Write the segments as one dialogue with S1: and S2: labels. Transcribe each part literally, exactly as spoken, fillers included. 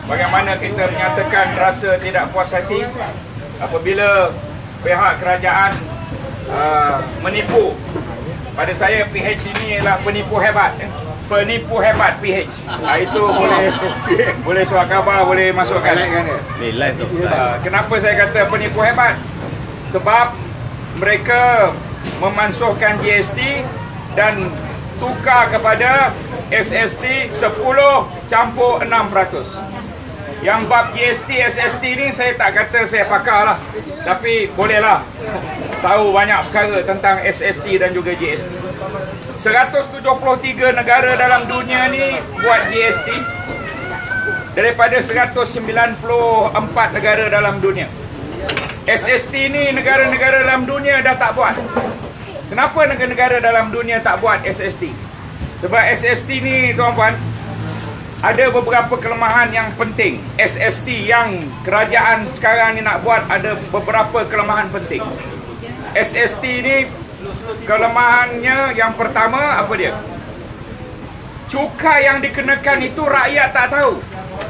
S1: bagaimana kita menyatakan rasa tidak puas hati apabila pihak kerajaan uh, menipu. Pada saya P H ini ialah penipu hebat. Penipu hebat P H. Ha, itu boleh boleh surat khabar, boleh masukkan. Uh, kenapa saya kata penipu hebat? Sebab mereka memansuhkan G S T dan tukar kepada S S T sepuluh campur enam peratus. Yang bab G S T, S S T ni saya tak kata saya pakar lah, tapi bolehlah tahu banyak perkara tentang S S T dan juga G S T. seratus tujuh puluh tiga negara dalam dunia ni buat G S T daripada seratus sembilan puluh empat negara dalam dunia. S S T ni negara-negara dalam dunia dah tak buat. Kenapa negara-negara dalam dunia tak buat S S T? Sebab S S T ni, tuan-puan, ada beberapa kelemahan yang penting. S S T yang kerajaan sekarang ni nak buat ada beberapa kelemahan penting. S S T ni kelemahannya yang pertama apa dia? Cukai yang dikenakan itu rakyat tak tahu.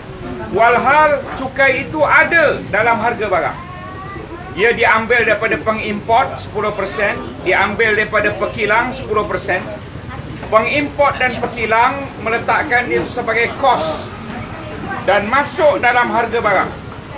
S1: Walhal cukai itu ada dalam harga barang. Ia diambil daripada pengimport sepuluh peratus, diambil daripada pekilang sepuluh peratus. Pengimport dan pekilang meletakkan dia sebagai kos dan masuk dalam harga barang.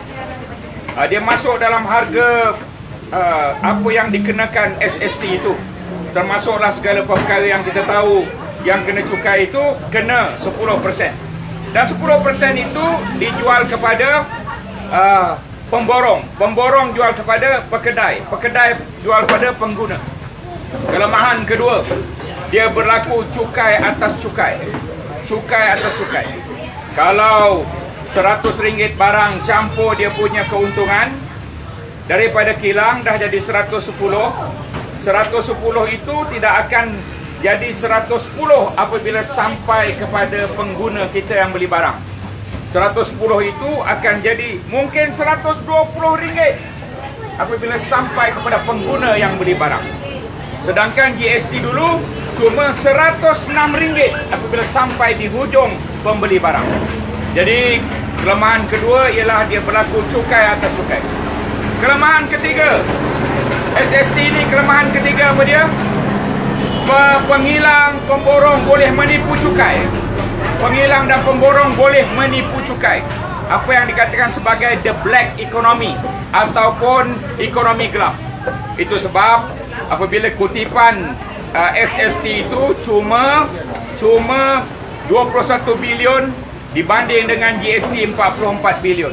S1: Uh, dia masuk dalam harga uh, apa yang dikenakan S S T itu. Termasuklah segala perkara yang kita tahu yang kena cukai itu kena sepuluh peratus. Dan sepuluh peratus itu dijual kepada uh, pemborong. Pemborong jual kepada pekedai. Pekedai jual kepada pengguna. Kelemahan kedua, dia berlaku cukai atas cukai. Cukai atas cukai. Kalau seratus ringgit barang campur dia punya keuntungan, daripada kilang dah jadi seratus sepuluh. seratus sepuluh itu tidak akan jadi seratus sepuluh apabila sampai kepada pengguna kita yang beli barang. seratus sepuluh itu akan jadi mungkin seratus dua puluh ringgit apabila sampai kepada pengguna yang beli barang. Sedangkan G S T dulu cuma seratus enam ringgit apabila sampai di hujung pembeli barang. Jadi kelemahan kedua ialah dia berlaku cukai atas cukai. Kelemahan ketiga, S S T ini kelemahan ketiga apa dia? Pengilang, pemborong boleh menipu cukai. Pengilang dan pemborong boleh menipu cukai. Apa yang dikatakan sebagai the black economy ataupun ekonomi gelap. Itu sebab apabila kutipan uh, S S T itu cuma cuma dua puluh satu bilion dibanding dengan G S T empat puluh empat bilion.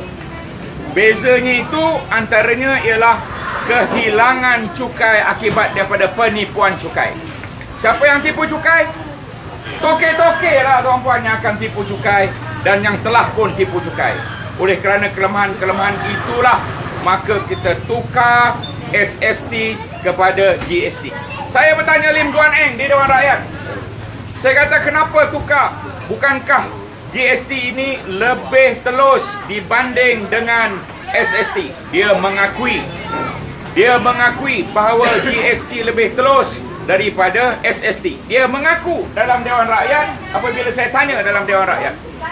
S1: Bezanya itu antaranya ialah kehilangan cukai akibat daripada penipuan cukai. Siapa yang tipu cukai? Toke-toke lah tuan-puan yang akan tipu cukai dan yang telah pun tipu cukai. Oleh kerana kelemahan-kelemahan itulah maka kita tukar S S T kepada G S T. Saya bertanya Lim Guan Eng di Dewan Rakyat. Saya kata kenapa tukar? Bukankah G S T ini lebih telus dibanding dengan S S T? Dia mengakui. Dia mengakui bahawa G S T lebih telus daripada S S T. Dia mengaku dalam Dewan Rakyat apabila saya tanya dalam Dewan Rakyat.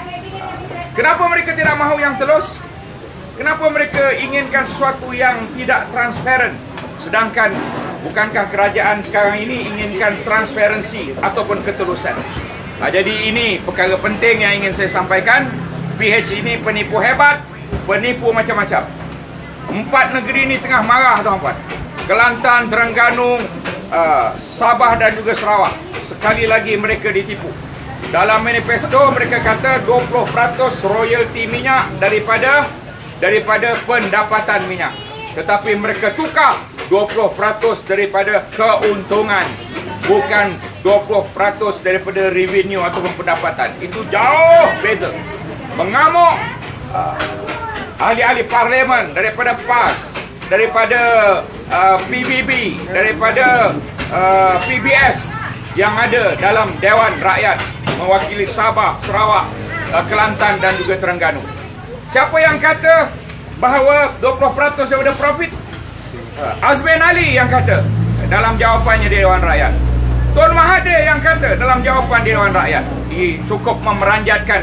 S1: Kenapa mereka tidak mahu yang telus? Kenapa mereka inginkan sesuatu yang tidak transparan? Sedangkan bukankah kerajaan sekarang ini inginkan transparansi ataupun ketelusan? Nah, jadi ini perkara penting yang ingin saya sampaikan. P H ini penipu hebat, penipu macam-macam. Empat negeri ini tengah marah tuan-tuan. Kelantan, Terengganu, uh, Sabah dan juga Sarawak. Sekali lagi mereka ditipu. Dalam manifesto mereka kata dua puluh peratus royalti minyak daripada daripada pendapatan minyak. Tetapi mereka tukar dua puluh peratus daripada keuntungan, bukan dua puluh peratus daripada revenue ataupun pendapatan. Itu jauh beza. Mengamuk uh, ahli-ahli parlimen daripada P A S, daripada uh, P B B, daripada uh, P B S yang ada dalam Dewan Rakyat mewakili Sabah, Sarawak, uh, Kelantan dan juga Terengganu. Siapa yang kata bahawa dua puluh peratus daripada profit? Uh, Azmin Ali yang kata dalam jawapannya di Dewan Rakyat. Tun Mahathir yang kata dalam jawapan di Dewan Rakyat. Dia cukup memeranjatkan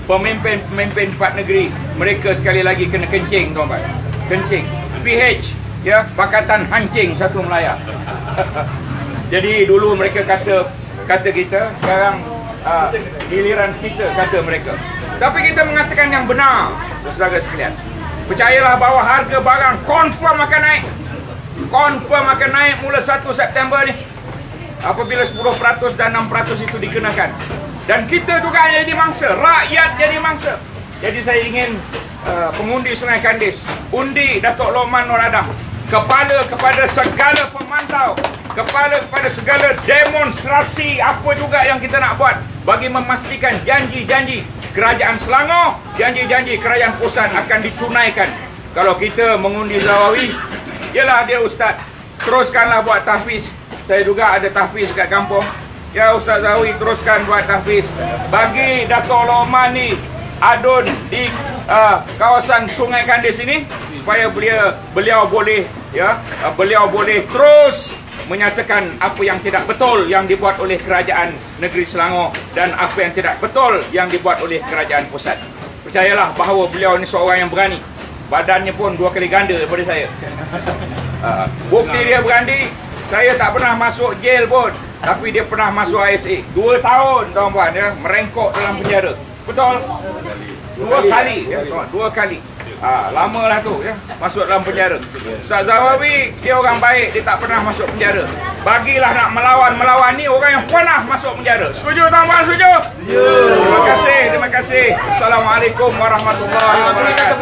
S1: pemimpin-pemimpin empat negeri, mereka sekali lagi kena kencing, tuan-tuan. Kencing. P H, ya, Pakatan Hancing Satu Melaya. Jadi dulu mereka kata kata kita, sekarang uh, giliran kita kata mereka. Tapi kita mengatakan yang benar, saudara sekalian. Percayalah bahawa harga barang confirm akan naik. Confirm akan naik mula satu September ni. Apabila sepuluh peratus dan enam peratus itu dikenakan. Dan kita juga jadi mangsa, rakyat jadi mangsa. Jadi saya ingin uh, pengundi Sungai Kandis, undi Datuk Lokman Nur Adam, kepala kepada segala pemantau, kepala kepada segala demonstrasi apa juga yang kita nak buat bagi memastikan janji-janji Kerajaan Selangor, janji-janji Kerajaan Pusat akan ditunaikan. Kalau kita mengundi Zawawi, yalah dia Ustaz, teruskanlah buat tahfiz. Saya juga ada tahfiz kat kampung. Ya Ustaz Zawawi, teruskan buat tahfiz. Bagi Datuk Lokman ni adun di uh, kawasan Sungai Kandis ini, supaya beliau beliau boleh ya uh, beliau boleh terus menyatakan apa yang tidak betul yang dibuat oleh Kerajaan Negeri Selangor dan apa yang tidak betul yang dibuat oleh Kerajaan Pusat. Percayalah bahawa beliau ni seorang yang berani. Badannya pun dua kali ganda daripada saya. Uh, bukti dia berani, saya tak pernah masuk jail pun, tapi dia pernah masuk I S A. Dua tahun tuan-tuan ya, merengkok dalam penjara. Betul? Dua kali ya, dua kali. Ah, lama lah tu ya, masuk dalam penjara. Ustaz Zawawi, dia orang baik, dia tak pernah masuk penjara. Bagilah nak melawan-melawan ni orang yang pernah masuk penjara. Setuju tuan-tuan, setuju? Setuju. Terima kasih, terima kasih. Assalamualaikum warahmatullahi wabarakatuh.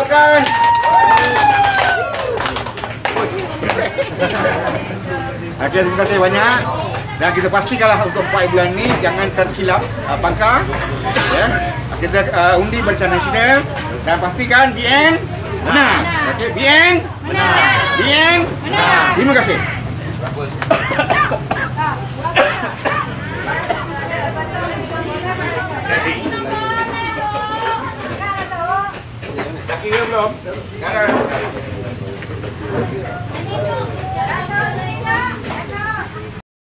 S2: Okey, terima kasih banyak. Dan kita pastikanlah untuk empat bulan ni jangan tersilap uh, pangkal. Ya. Kita uh, undi Barisan Nasional dan pastikan B N benar. Okey, B N benar. B N benar. Terima kasih.
S1: Dah kira belum? Sekarang